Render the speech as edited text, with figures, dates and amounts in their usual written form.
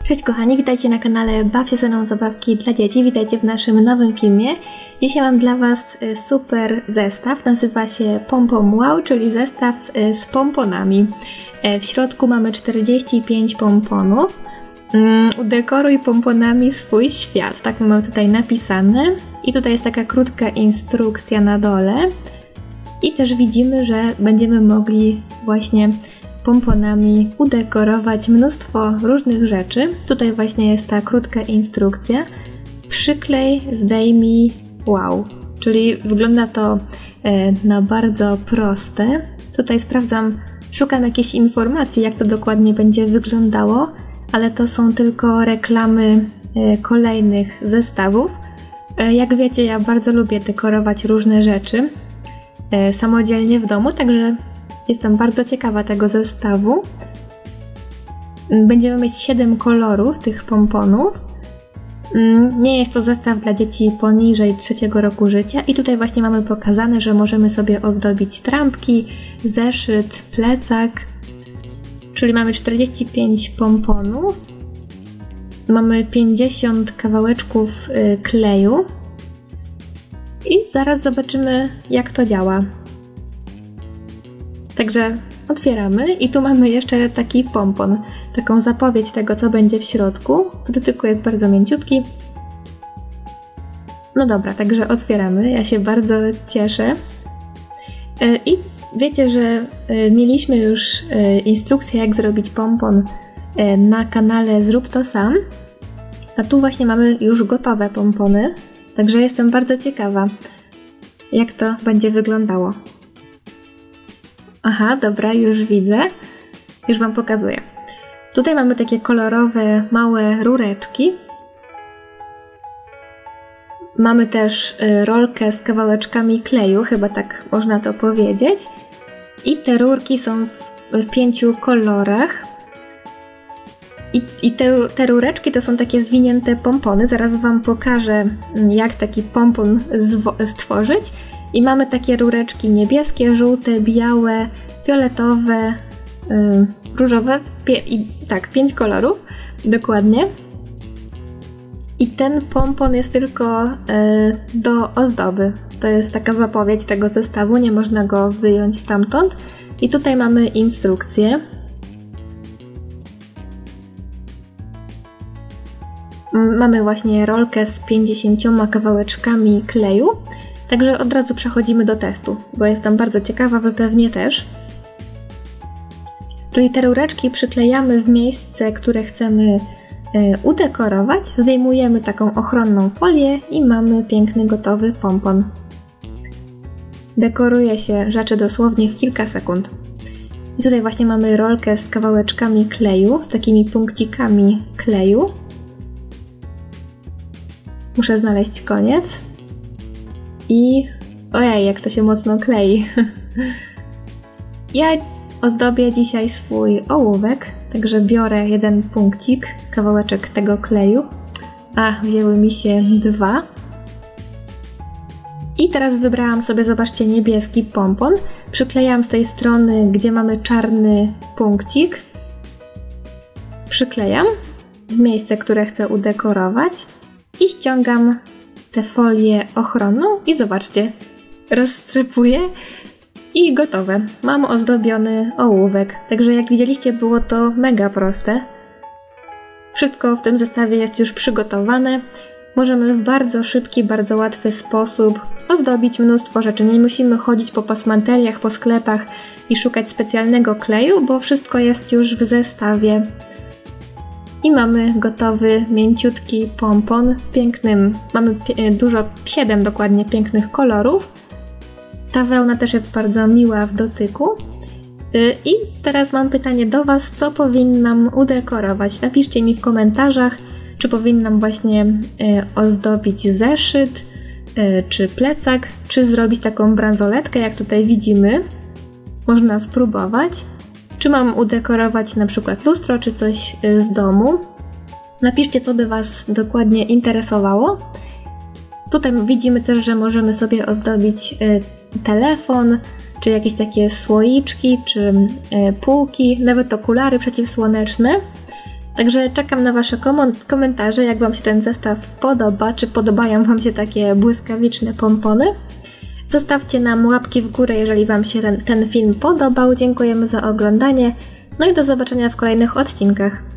Cześć kochani, witajcie na kanale Baw się ze mną zabawki dla dzieci. Witajcie w naszym nowym filmie. Dzisiaj mam dla Was super zestaw, nazywa się Pom Pom Wow, czyli zestaw z pomponami. W środku mamy 45 pomponów. Udekoruj pomponami swój świat, tak mamy tutaj napisane. I tutaj jest taka krótka instrukcja na dole. I też widzimy, że będziemy mogli właśnie pomponami udekorować mnóstwo różnych rzeczy. Tutaj właśnie jest ta krótka instrukcja. Przyklej, zdejmij, wow. Czyli wygląda to na bardzo proste. Tutaj sprawdzam, szukam jakiejś informacji, jak to dokładnie będzie wyglądało, ale to są tylko reklamy kolejnych zestawów. Jak wiecie, ja bardzo lubię dekorować różne rzeczy samodzielnie w domu, także jestem bardzo ciekawa tego zestawu. Będziemy mieć 7 kolorów tych pomponów. Nie jest to zestaw dla dzieci poniżej 3 roku życia i tutaj właśnie mamy pokazane, że możemy sobie ozdobić trampki, zeszyt, plecak. Czyli mamy 45 pomponów. Mamy 50 kawałeczków kleju. I zaraz zobaczymy, jak to działa. Także otwieramy i tu mamy jeszcze taki pompon, taką zapowiedź tego, co będzie w środku. Tylko jest bardzo mięciutki. No dobra, także otwieramy. Ja się bardzo cieszę. I wiecie, że mieliśmy już instrukcję, jak zrobić pompon na kanale Zrób to sam. A tu właśnie mamy już gotowe pompony. Także jestem bardzo ciekawa, jak to będzie wyglądało. Aha, dobra, już widzę. Już Wam pokazuję. Tutaj mamy takie kolorowe, małe rureczki. Mamy też rolkę z kawałeczkami kleju, chyba tak można to powiedzieć. I te rurki są w 5 kolorach. I te rureczki to są takie zwinięte pompony. Zaraz Wam pokażę, jak taki pompon stworzyć. I mamy takie rureczki niebieskie, żółte, białe, fioletowe, różowe. Tak, 5 kolorów, dokładnie. I ten pompon jest tylko do ozdoby. To jest taka zapowiedź tego zestawu, nie można go wyjąć stamtąd. I tutaj mamy instrukcję. Mamy właśnie rolkę z 50 kawałeczkami kleju. Także od razu przechodzimy do testu, bo jestem bardzo ciekawa, Wy pewnie też. Czyli te rureczki przyklejamy w miejsce, które chcemy udekorować. Zdejmujemy taką ochronną folię i mamy piękny, gotowy pompon. Dekoruje się rzeczy dosłownie w kilka sekund. I tutaj właśnie mamy rolkę z kawałeczkami kleju, z takimi punkcikami kleju. Muszę znaleźć koniec. I ojej, jak to się mocno klei. Ja ozdobię dzisiaj swój ołówek, także biorę jeden punkcik, kawałeczek tego kleju. A, wzięły mi się 2. I teraz wybrałam sobie, zobaczcie, niebieski pompon. Przyklejam z tej strony, gdzie mamy czarny punkcik. Przyklejam w miejsce, które chcę udekorować. I ściągam tę folię ochronną i zobaczcie, rozstrzypuję i gotowe. Mam ozdobiony ołówek, także jak widzieliście, było to mega proste. Wszystko w tym zestawie jest już przygotowane. Możemy w bardzo szybki, bardzo łatwy sposób ozdobić mnóstwo rzeczy. Nie musimy chodzić po pasmanteriach, po sklepach i szukać specjalnego kleju, bo wszystko jest już w zestawie. I mamy gotowy, mięciutki pompon w pięknym, mamy 7 dokładnie pięknych kolorów. Ta wełna też jest bardzo miła w dotyku. I teraz mam pytanie do Was, co powinnam udekorować? Napiszcie mi w komentarzach, czy powinnam właśnie ozdobić zeszyt, czy plecak, czy zrobić taką bransoletkę, jak tutaj widzimy. Można spróbować. Czy mam udekorować na przykład lustro, czy coś z domu? Napiszcie, co by Was dokładnie interesowało. Tutaj widzimy też, że możemy sobie ozdobić telefon, czy jakieś takie słoiczki, czy półki, nawet okulary przeciwsłoneczne. Także czekam na Wasze komentarze, jak Wam się ten zestaw podoba, czy podobają Wam się takie błyskawiczne pompony. Zostawcie nam łapki w górę, jeżeli Wam się ten film podobał. Dziękujemy za oglądanie, no i do zobaczenia w kolejnych odcinkach.